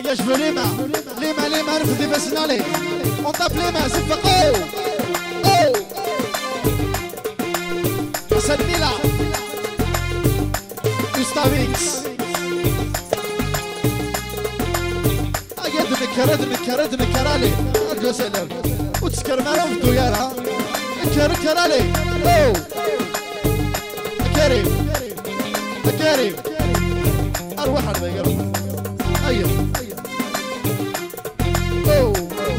يا جبل ليما ليما ليما نفذي بسنالي ونطاب ليما زفق او سلميلا يستافيكس دمك كرالي ارجو سلم وتسكر ما رفضوا يارا كرالي او كريم اروح على البيقر ايوه او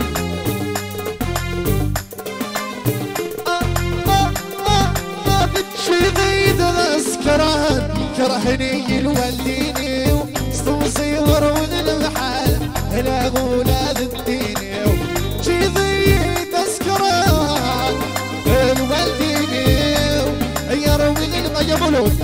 شي ضيد الاسكران كرهني الوالديني صور والمحال هلا غولاد الديني شي ضيد اسكران الوالديني يروي المجبلون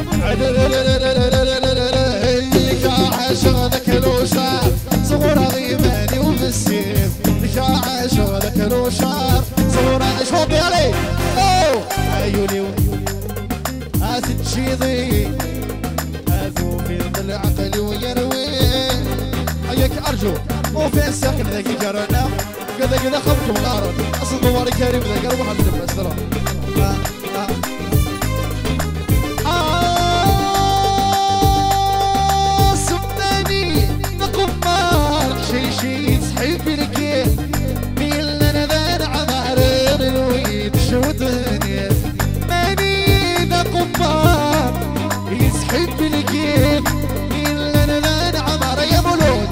عاشقك لو شاف صغور غيماني وبالسيف عاشقك لو شاف صغور شوفي علي اوه عيوني هاتت شيضي هاتو في ظل عقلي ويروي حياك ارجو وفين ساكن ذاك كرنا كذا خبركم نارا اصل دواري كريم ذاك اروح على الدم شي صحيب الكيف ميل انا ذا عمارين الويد شودني ماني ذا قمار يسحب الكيف ميل انا ذا عمار يا مولود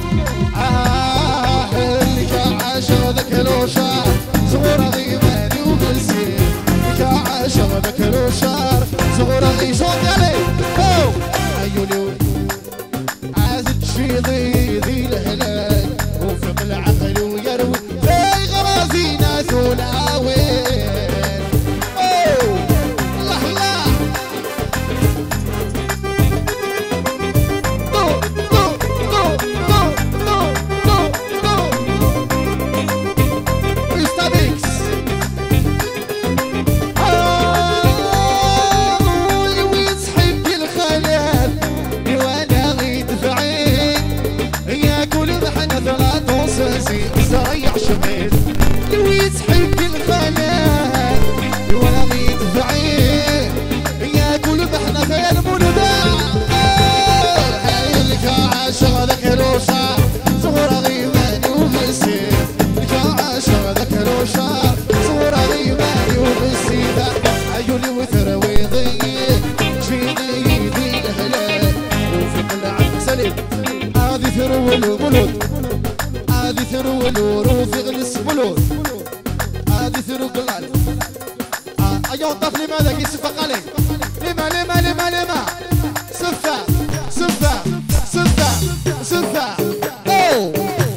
اللي كان عاشق ذاك لو شار صغور غيماني وبالسيف كان عاشق ذاك لو شار صغور غي صوت علي او عيوني عازت شي ذي الهلال وفق العقل ويروي زي غرازي ناس ولاوين اوه الله الله يستابيكس ويسحب الخيال وانا غيد في عين ياكل بحنا ثلاث وصاصي زريع شميل ويسحب الخيال وانا غيد في عين ياكل بحنا ثلاث منبع لك عاشق ذاك روشا صغور غيماني وبالسيف لك عاشق ذاك روشا صغور غيماني وبالسيف عيوني وثروي ضيق شفيني ذي الهلال وفق العب سليم هذه ثرو البلود هذه ثرو الوروف يغلس بلود هذه ثرو قلال ايوه الطفل لماذا يسفق عليك لما سفة اوه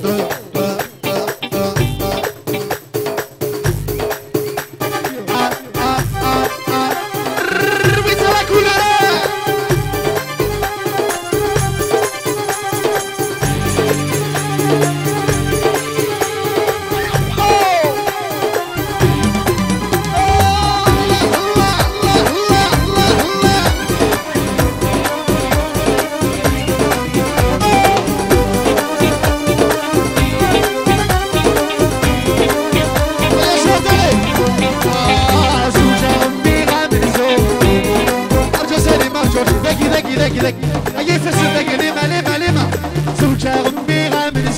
ذاك اي فسر ذاك لما زوجة غميرة من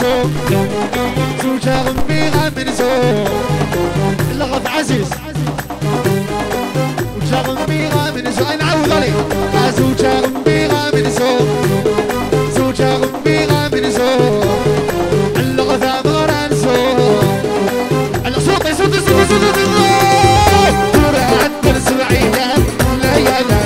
زوج اللغط عزيز زوجة غميرة من زوج نعوض عليه زوجة غميرة من زوج اللغط عبارة عن زوج صوتي عند السبعية لا يا لا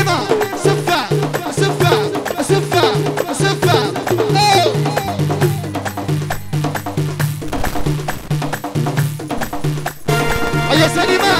سليمة سفة سفة سفة سفة يا سليمة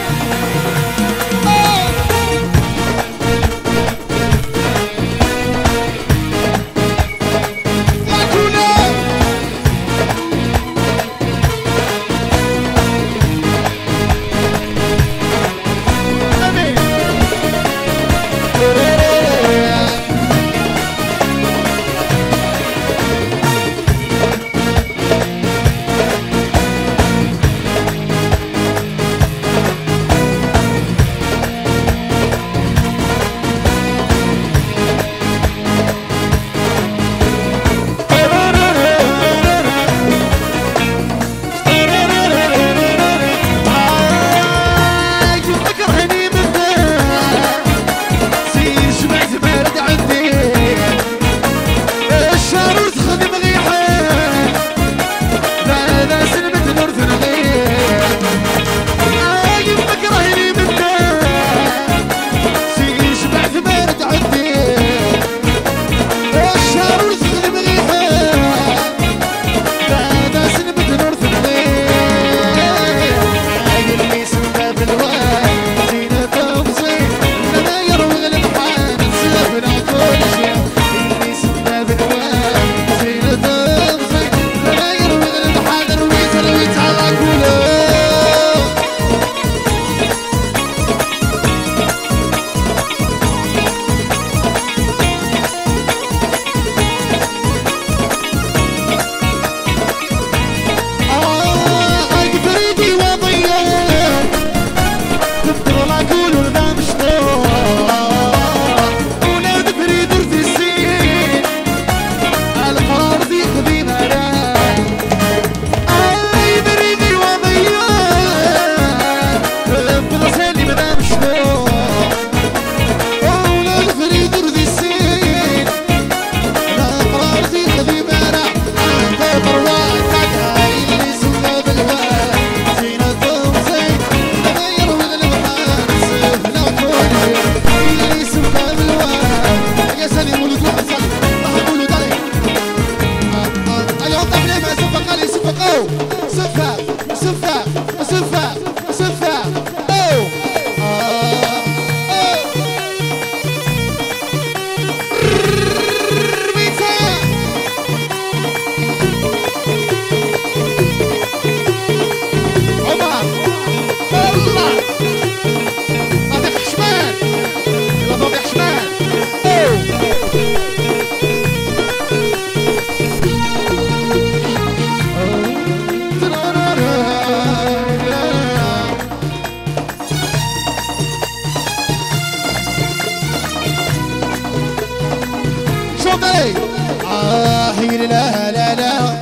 لا لا لا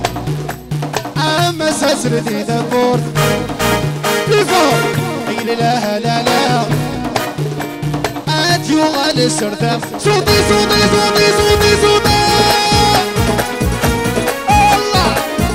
أما سسردي دبور لفوق لا لا لا أتيو على السردام صوتي صوتي صوتي صوتي صوتي الله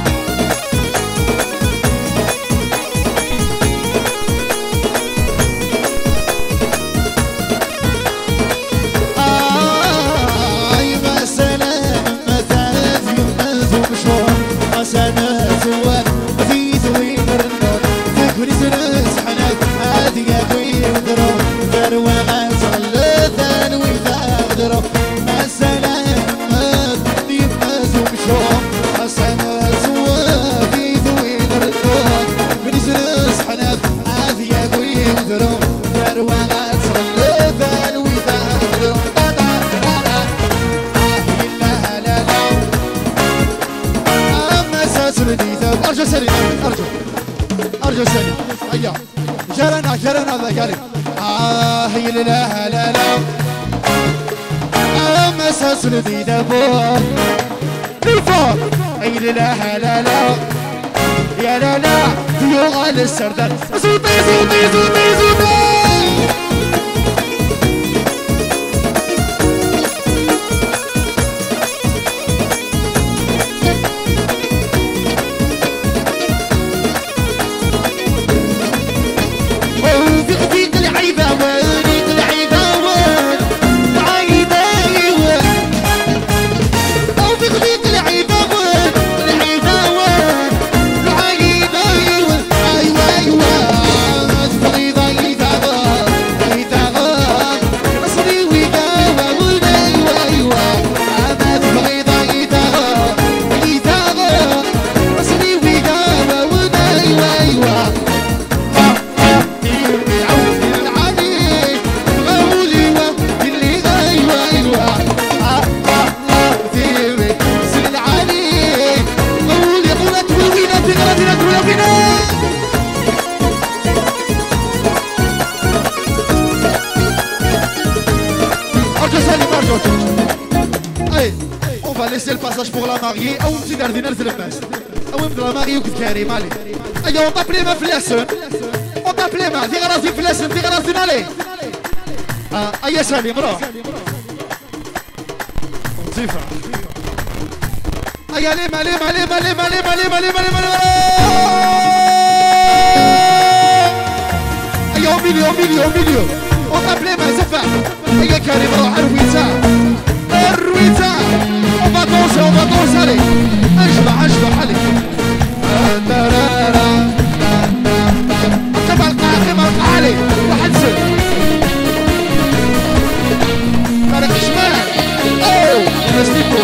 أرجو سليم أرجو سليم أيوه جرنا هذا قالي هي لا لا لا مساس ردي دبور للفوق هي لا لا لا يا لا لا يو على السردان صوتي صوتي صوتي صوتي Allez, on va laisser le passage pour la mariée. Ou petit dardiner de l'embas. Ou de la mariée ou de Karim, allez. Allez, on t'appelle ma flasson. On t'appelle ma. Dis razi flasson, dis razi allez. Allez, salut, bro. On t'y fait. Allez, allez, allez, allez, allez, allez, allez, allez, allez, allez. Au milieu, au milieu, au milieu. On t'appelait ma Zafa. Allez, Karim, Arwita. Arwita. On va danser, allez. أشبح عليك. أتبع القاعة علي. راح نسل. طريق شمال. أوه. نسيبه.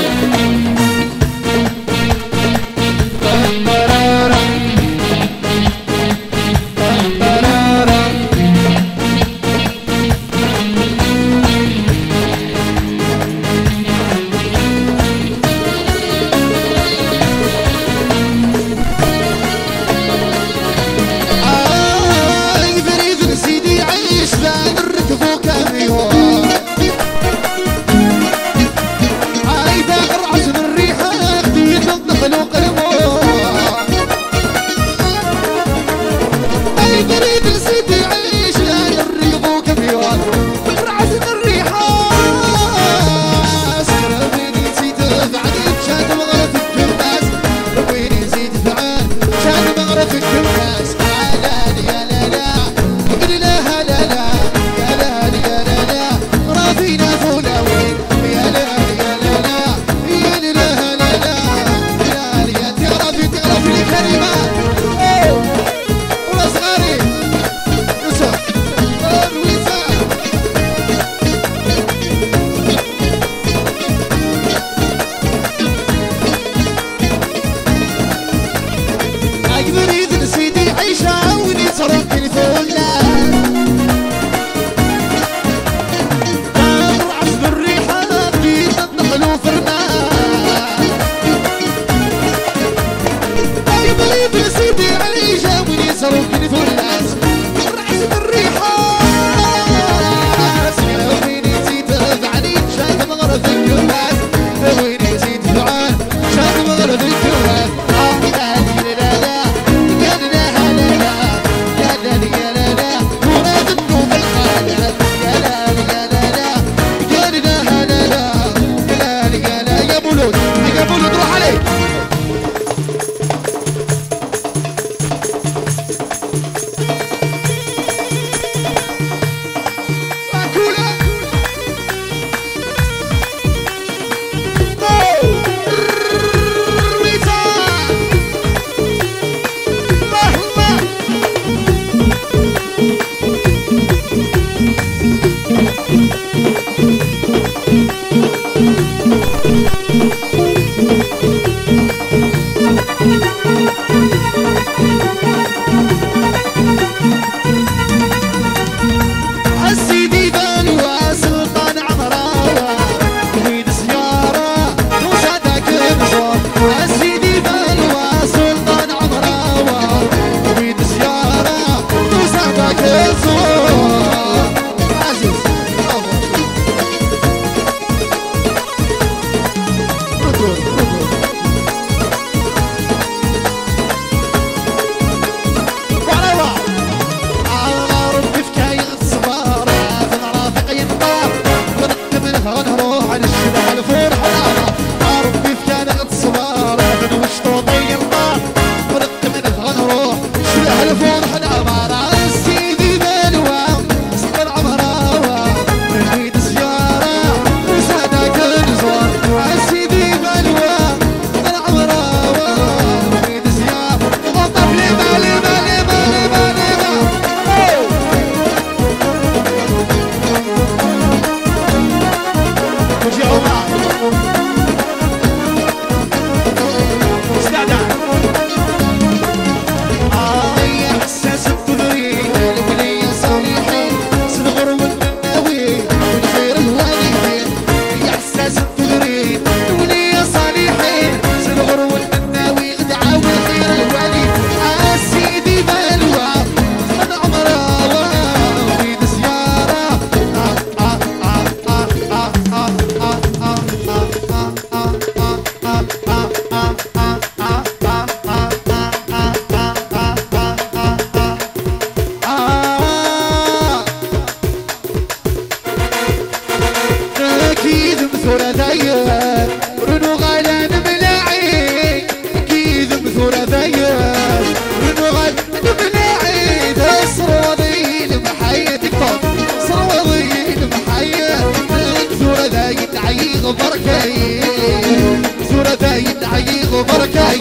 بركاي صورة داين حقيقة بركاي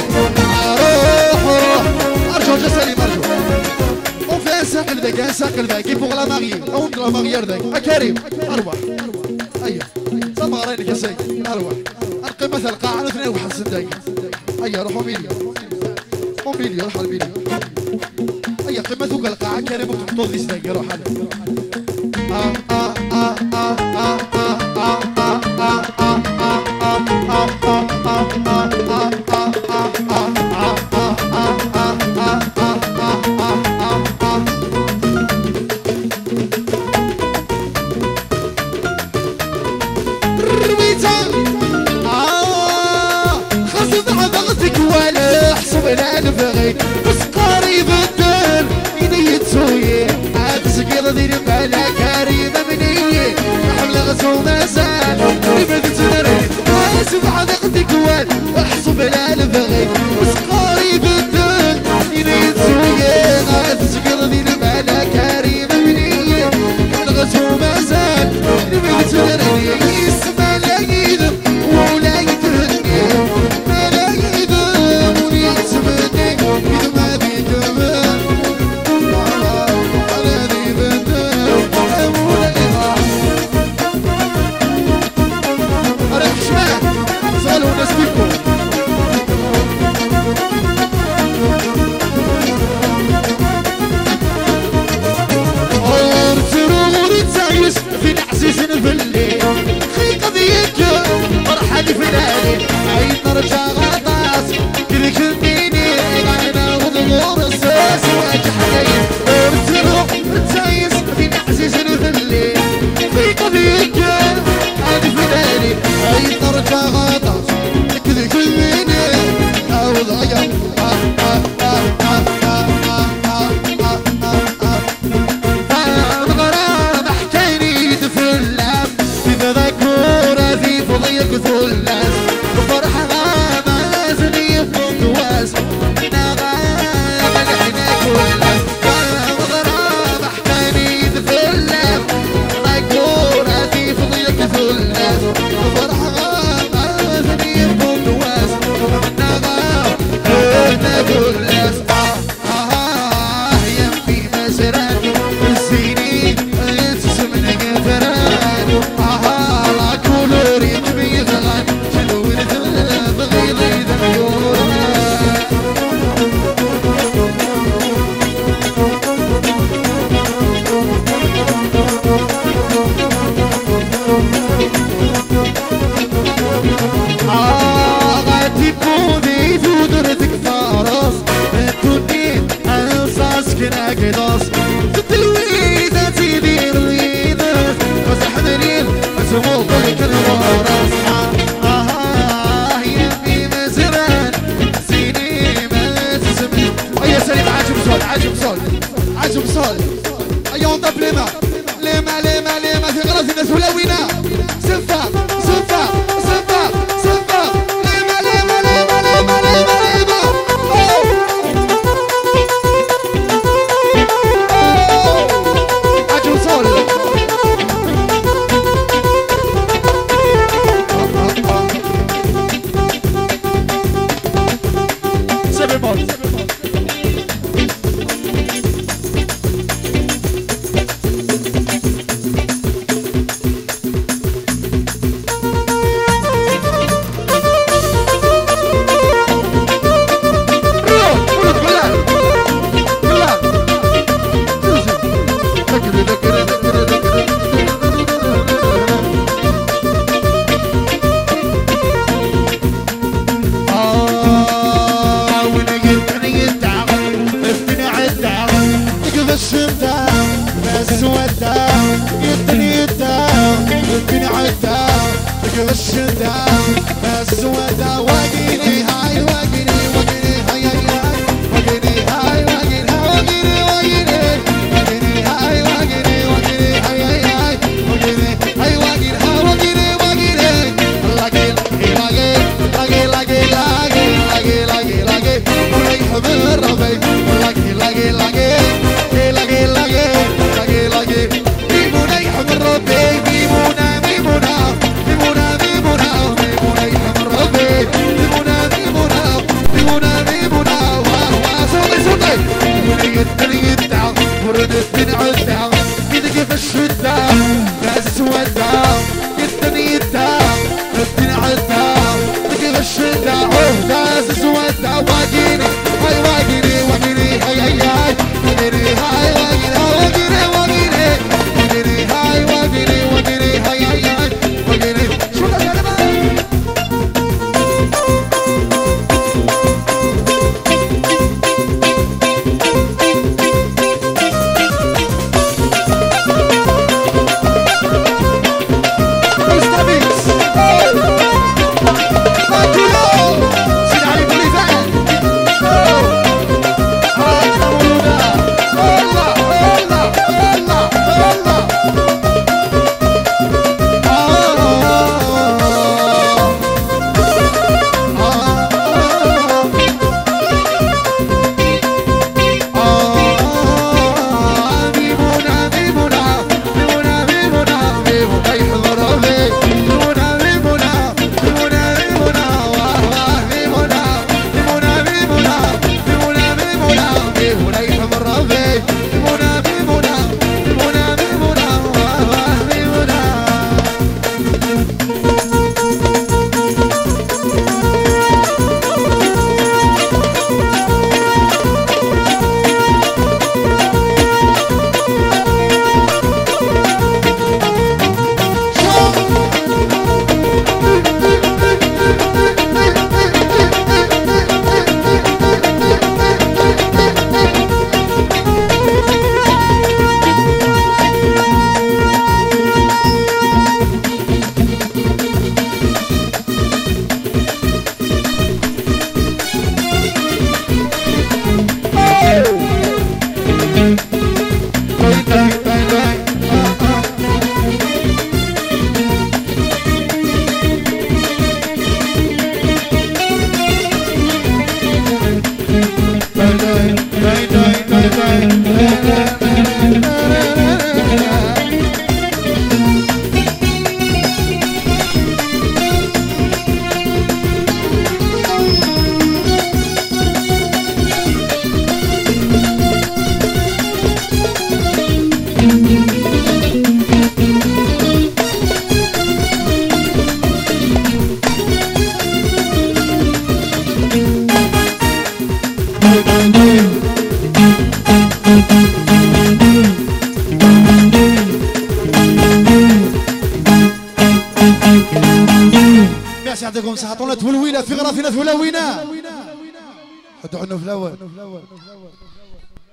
روح ارجو جسلي مرجو وفي ساقل ذاك ساقل ذاك فوق لا ماري او لا مارير ذاك كريم ارواح ايوه سمارين كسي ارواح ارقي مثل قاعة 52 دقيقة ايوه روحوا ميليو ميليو روحوا الميليو ايوه قيمتك القاعة كريم وتحطوا ذي دقيقة روح بس قريب الدار يدي تسوي عاد سكيرة دير بلا كريمة مني حملة غسو مازال ريبة تنري اسف حدقتك وال احسب الالف غير بس قريب الدار يدي تسوي عاد سكيرة دير بلا كريمة مني حملة غسو مازال ريبة تنري يسمى لا يدم ولا يتهني ما لا يدم ويسمى مرحلي فلاني عيد نرجع غطاس كلك الميني معنا وضغور الساس واجه حكاية ورتروح رتايس في عزيز نذلي في قضيك عادي فلاني عيد نرجع غطاس كلك الميني عاوض عيا الغرام حكايني تفلام في ذاكورة في فضيك ثلاث فرحة ما زني فوقواس نغام لحنا كلها وغرام حكايني تفلام ذاكورة في فضيك ثلاث فرحة ما زني فوقواس نغام لحنا كلها يمي مسرات السنين تسمنا قفران لا كولوري مبيغان شنو الذنب غير ذنبورنا غادي بودي ودرتك فارس الدنيا انصاص كنا قداس تدلويدة تدير ويدة مسح دليل مسمو ضلك الوراس يمي مزران سيني ما تسمي ايا سليم عاجب صول عاجب صول عاجب صول ايا ونطب لما لما لما لما في غرز الناس ولوينا سفا سفا سفا سفا لما لما لما لما لما لما عاجب صول شدة ناس سودة الدنيا ردني عدة تقل الشدة ناس سودة واقيني هاي واقيني واقيني هاي هاي هاي واقيني هاي واقيني واقيني واقيني واقيني هاي واقيني واقيني هاي هاي هاي واقيني شو الكلمة يعطيكم صحة طولة ولوينة في غرافنا في ولوينة حطوا عنا في الأول